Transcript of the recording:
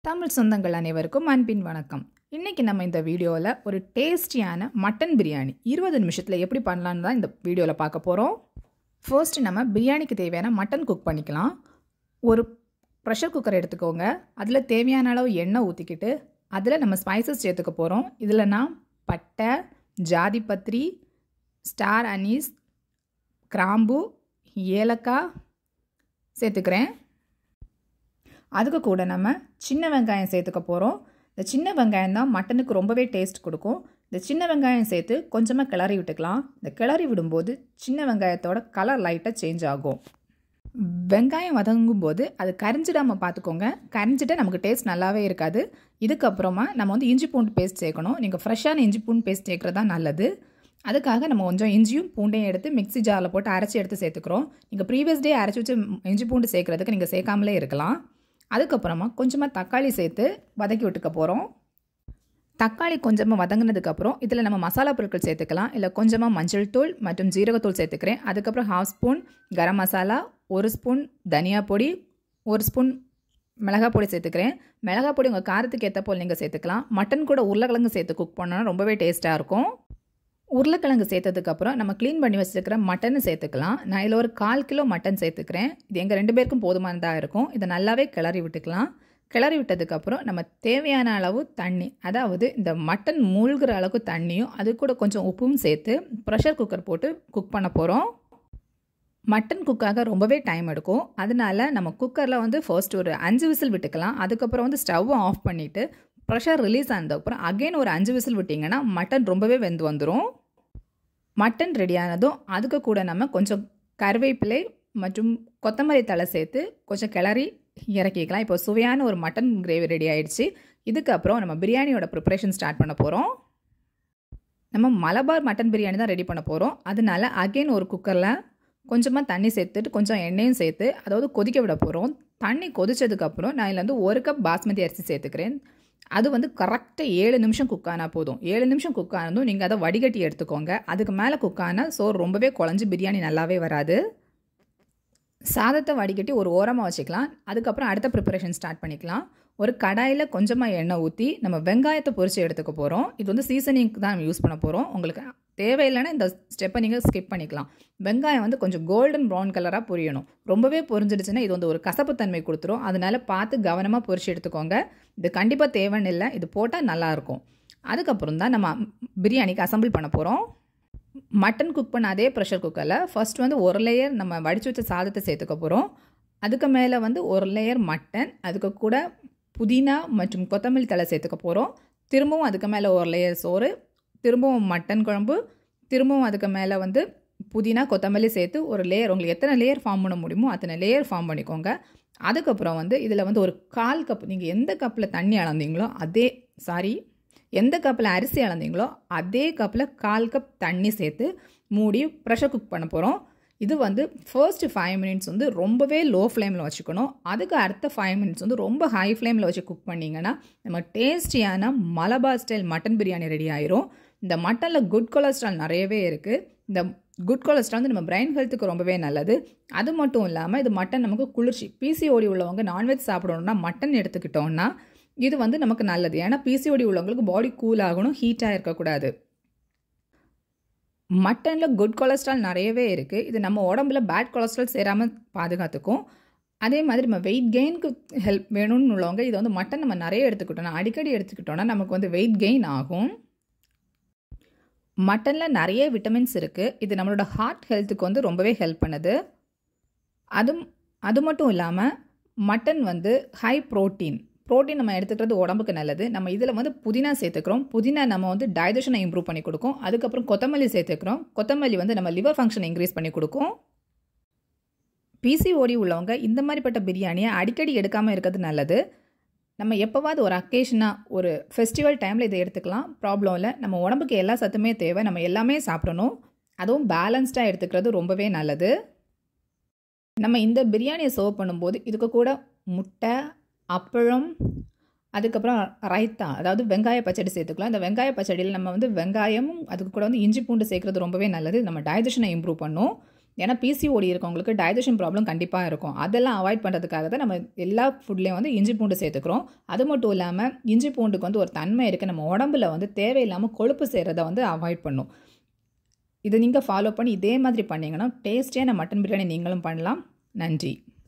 தமிழ் சொந்தங்கள் அனைவருக்கும் அன்பின் வணக்கம். இன்றைக்கி நம்ம இந்த வீடியோவில் ஒரு டேஸ்டியான மட்டன் பிரியாணி 20 நிமிஷத்தில் எப்படி பண்ணலான்னு தான் இந்த வீடியோவில் பார்க்க போகிறோம். ஃபர்ஸ்ட்டு நம்ம பிரியாணிக்கு தேவையான மட்டன் குக் பண்ணிக்கலாம். ஒரு ப்ரெஷர் குக்கர் எடுத்துக்கோங்க. அதில் தேவையான அளவு எண்ணெய் ஊற்றிக்கிட்டு அதில் நம்ம ஸ்பைசஸ் சேர்த்துக்க போகிறோம். இதில் நான் பட்டை, ஜாதிபத்ரி, ஸ்டார் அனீஸ், கிராம்பு, ஏலக்காய் சேர்த்துக்கிறேன். அதுக்கு கூட நம்ம சின்ன வெங்காயம் சேர்த்துக்க போகிறோம். இந்த சின்ன வெங்காயம் தான் மட்டனுக்கு ரொம்பவே டேஸ்ட் கொடுக்கும். இந்த சின்ன வெங்காயம் சேர்த்து கொஞ்சமாக கிளறி விட்டுக்கலாம். இந்த கிளறி விடும்போது சின்ன வெங்காயத்தோட கலர் லைட்டாக சேஞ்ச் ஆகும். வெங்காயம் வதங்கும்போது அது கரிஞ்சிடாமல் பார்த்துக்கோங்க. கரிஞ்சிட்டா நமக்கு டேஸ்ட் நல்லாவே இருக்காது. இதுக்கப்புறமா நம்ம இஞ்சி பூண்டு பேஸ்ட் சேர்க்கணும். நீங்கள் ஃப்ரெஷ்ஷான இஞ்சி பூண்டு பேஸ்ட் சேர்க்குறது தான் நல்லது. அதுக்காக நம்ம கொஞ்சம் இஞ்சியும் பூண்டையும் எடுத்து மிக்ஸி ஜாரில் போட்டு அரைச்சி எடுத்து சேர்த்துக்கிறோம். நீங்கள் ப்ரீவியஸ் டே அரைச்சி வச்சு இஞ்சி பூண்டு சேர்க்குறதுக்கு நீங்கள் சேர்க்காமலே இருக்கலாம். அதுக்கப்புறமா கொஞ்சமாக தக்காளி சேர்த்து வதக்கி விட்டுக்க போகிறோம். தக்காளி கொஞ்சமாக வதங்கினதுக்கப்புறம் இதில் நம்ம மசாலா பொருட்கள் சேர்த்துக்கலாம். இல்லை கொஞ்சமாக மஞ்சள் தூள் மற்றும் ஜீரகத்தூள் சேர்த்துக்கிறேன். அதுக்கப்புறம் 1/2 ஸ்பூன் கரம் மசாலா, 1 ஸ்பூன் தனியா பொடி, 1 ஸ்பூன் மிளகாய் பொடி சேர்த்துக்கிறேன். மிளகாய் பொடி உங்கள் காரத்துக்கு ஏற்ற போல் நீங்கள் சேர்த்துக்கலாம். மட்டன் கூட உருளைக்கிழங்கு சேர்த்து குக் பண்ணோன்னா ரொம்பவே டேஸ்ட்டாக இருக்கும். உருளைக்கிழங்கு சேர்த்ததுக்கப்புறம் நம்ம க்ளீன் பண்ணி வச்சுருக்கிற மட்டனை சேர்த்துக்கலாம். நான் இதில் ஒரு 1/4 கிலோ மட்டன் சேர்த்துக்கிறேன். இது எங்கள் 2 பேருக்கும் போதுமானதாக இருக்கும். இதை நல்லாவே கிளறி விட்டுக்கலாம். கிளறி விட்டதுக்கப்புறம் நம்ம தேவையான அளவு தண்ணி, அதாவது இந்த மட்டன் மூழ்கிற அளவுக்கு தண்ணியும் அது கூட கொஞ்சம் உப்பும் சேர்த்து ப்ரெஷர் குக்கர் போட்டு குக் பண்ண போகிறோம். மட்டன் குக்காக ரொம்பவே டைம் எடுக்கும். அதனால நம்ம குக்கரில் ஃபர்ஸ்ட் ஒரு 5 விசில் விட்டுக்கலாம். அதுக்கப்புறம் ஸ்டவ்வை ஆஃப் பண்ணிவிட்டு ப்ரெஷர் ரிலீஸ் ஆனதுக்கப்புறம் அகைன் ஒரு 5 விசில் விட்டிங்கன்னா மட்டன் ரொம்பவே வெந்து வந்துடும். மட்டன் ரெடியானதும் அதுக்கு கூட நம்ம கொஞ்சம் கருவேப்பிலை மற்றும் கொத்தமல்லி தழை சேர்த்து கொஞ்சம் கிளறி இறக்கிக்கலாம். இப்போ சுவையான ஒரு மட்டன் கிரேவி ரெடி ஆகிடுச்சு. இதுக்கப்புறம் நம்ம பிரியாணியோட ப்ரிப்பரேஷன் ஸ்டார்ட் பண்ண போகிறோம். நம்ம மலபார் மட்டன் பிரியாணி தான் ரெடி பண்ண போகிறோம். அதனால அகைன் ஒரு குக்கரில் கொஞ்சமாக தண்ணி சேர்த்துட்டு கொஞ்சம் எண்ணெயும் சேர்த்து கொதிக்க விட போகிறோம். தண்ணி கொதிச்சதுக்கப்புறம் நான் இதில் 1 கப் பாஸ்மதி அரிசி சேர்த்துக்கிறேன். அது கரெக்டாக 7 நிமிஷம் குக் ஆனால் போதும். 7 நிமிஷம் குக் ஆனதும் நீங்கள் அதை வடிகட்டி எடுத்துக்கோங்க. அதுக்கு மேலே குக் ஆனால் சோறு ரொம்பவே குழஞ்சி பிரியாணி நல்லாவே வராது. சாதத்தை வடிகட்டி ஒரு ஓரமாக வச்சுக்கலாம். அதுக்கப்புறம் அடுத்த ப்ரிப்பரேஷன் ஸ்டார்ட் பண்ணிக்கலாம். ஒரு கடாயில் கொஞ்சமாக எண்ணெய் ஊற்றி நம்ம வெங்காயத்தை பொரித்து எடுத்துக்க போகிறோம். இது சீசனிங்க்கு தான் நம்ம யூஸ் பண்ண போகிறோம். உங்களுக்கு தேவையில்லைன்னா இந்த ஸ்டெப்பை நீங்கள் ஸ்கிப் பண்ணிக்கலாம். வெங்காயம் கொஞ்சம் கோல்டன் ப்ரௌன் கலராக பொரியணும். ரொம்பவே பொரிஞ்சிடுச்சுன்னா இது ஒரு கசப்புத்தன்மை கொடுத்துரும். அதனால் பார்த்து கவனமாக பொரித்து எடுத்துக்கோங்க. இது கண்டிப்பாக தேவைன்னு இல்லை, இது போட்டால் நல்லாயிருக்கும். அதுக்கப்புறம் தான் நம்ம பிரியாணிக்கு அசம்பிள் பண்ண போகிறோம். மட்டன் குக் பண்ண அதே ப்ரெஷர் குக்கரில் ஃபர்ஸ்ட் 1 லேயர் நம்ம வடித்து வச்ச சாதத்தை சேர்த்துக்க போகிறோம். அதுக்கு மேலே 1 லேயர் மட்டன், அதுக்கு கூட புதினா மற்றும் கொத்தமல்லி தழை சேர்த்துக்க போகிறோம். திரும்பவும் அதுக்கு மேலே 1 லேயர் சோறு, திரும்பவும் மட்டன் குழம்பு, திரும்பவும் அதுக்கு மேலே புதினா கொத்தமல்லி சேர்த்து ஒரு லேயர், உங்களுக்கு எத்தனை லேயர் ஃபார்ம் பண்ண முடியுமோ அத்தனை லேயர் ஃபார்ம் பண்ணிக்கோங்க. அதுக்கப்புறம் இதில் ஒரு 1/4 கப், நீங்கள் எந்த கப்பில் தண்ணி அளந்தீங்களோ எந்த கப்பில் அரிசி அளந்தீங்களோ அதே கப்பில் 1/4 கப் தண்ணி சேர்த்து மூடி ப்ரெஷர் குக் பண்ண போகிறோம். இது ஃபர்ஸ்ட் 5 மினிட்ஸ் ரொம்பவே லோ ஃப்ளேமில் வச்சுக்கணும். அதுக்கு அடுத்த 5 மினிட்ஸ் ரொம்ப ஹை ஃப்ளேமில் வச்சு குக் பண்ணிங்கன்னா நம்ம டேஸ்டியான Malabar style mutton biryani ready ஆயிரும். இந்த மட்டனில் குட் கொலஸ்ட்ரால் நிறையவே இருக்குது. இந்த குட் கொலஸ்ட்ரால் நம்ம பிரெயின் ஹெல்த்துக்கு ரொம்பவே நல்லது. அது மட்டும் இல்லாமல் இது மட்டன் நமக்கு குளிர்ச்சி. பிசிஓடி உள்ளவங்க நான்வெஜ் சாப்பிடணுன்னா மட்டன் எடுத்துக்கிட்டோன்னா இது நமக்கு நல்லது. ஏன்னா பிசிஓடி உள்ளவங்களுக்கு பாடி கூல் ஆகணும், ஹீட்டாக இருக்கக்கூடாது. மட்டனில் குட் கொலஸ்ட்ரால் நிறையவே இருக்குது. இது நம்ம உடம்புல பேட் கொலஸ்ட்ரால் சேராமல் பாதுகாத்துக்கும். அதே மாதிரி நம்ம வெயிட் கெயினுக்கு ஹெல்ப் வேணும்னு உள்ளவங்க இது மட்டன் நம்ம நிறைய எடுத்துக்கிட்டோம்னா, அடிக்கடி எடுத்துக்கிட்டோன்னா நமக்கு வெயிட் கெயின் ஆகும். மட்டனில் நிறைய விட்டமின்ஸ் இருக்குது. இது நம்மளோட ஹார்ட் ஹெல்த்துக்கு ரொம்பவே ஹெல்ப் பண்ணுது. அது மட்டும் இல்லாமல் மட்டன் ஹை ப்ரோட்டீன் நம்ம எடுத்துக்கிறது உடம்புக்கு நல்லது. நம்ம இதில் புதினா சேர்த்துக்கிறோம். புதினா நம்ம டைஜஷனை இம்ப்ரூவ் பண்ணி கொடுக்கும். அதுக்கப்புறம் கொத்தமல்லி சேர்த்துக்கிறோம். கொத்தமல்லி நம்ம லிவர் ஃபங்க்ஷனை இன்க்ரீஸ் பண்ணி கொடுக்கும். பிசிஓடி உள்ளவங்க இந்த மாதிரிப்பட்ட பிரியாணியை அடிக்கடி எடுக்காமல் இருக்கிறது நல்லது. நம்ம எப்போவாது ஒரு அக்கேஷனாக ஒரு ஃபெஸ்டிவல் டைமில் இதை எடுத்துக்கலாம், ப்ராப்ளம் இல்லை. நம்ம உடம்புக்கு எல்லா சத்துமே தேவை, நம்ம எல்லாமே சாப்பிடணும். அதுவும் பேலன்ஸ்டாக எடுத்துக்கிறது ரொம்பவே நல்லது. நம்ம இந்த பிரியாணியை சர்வ் பண்ணும்போது இதுக்கு கூட முட்டை, அப்பளம், அதுக்கப்புறம் ரைத்தா, அதாவது வெங்காய பச்சடி சேர்த்துக்கலாம். இந்த வெங்காய பச்சடியில் நம்ம வெங்காயமும் அதுக்கு கூட இஞ்சி பூண்டு சேர்க்குறது ரொம்பவே நல்லது. நம்ம டைஜஷனை இம்ப்ரூவ் பண்ணும். ஏன்னா பிசிஓடி இருக்கவங்களுக்கு டைஜஷன் ப்ராப்ளம் கண்டிப்பாக இருக்கும். அதெல்லாம் அவாய்ட் பண்ணுறதுக்காக தான் நம்ம எல்லா ஃபுட்லேயும் வந்து இஞ்சி பூண்டு சேர்த்துக்கிறோம். அது மட்டும் இல்லாமல் இஞ்சி பூண்டுக்கு வந்து ஒரு தன்மை இருக்குது, நம்ம உடம்புல வந்து தேவையில்லாமல் கொழுப்பு சேர்றதை வந்து அவாய்ட் பண்ணும். இதை நீங்கள் ஃபாலோ பண்ணி இதே மாதிரி பண்ணிங்கன்னா டேஸ்டியான மட்டன் பிரியாணி நீங்களும் பண்ணலாம். நன்றி.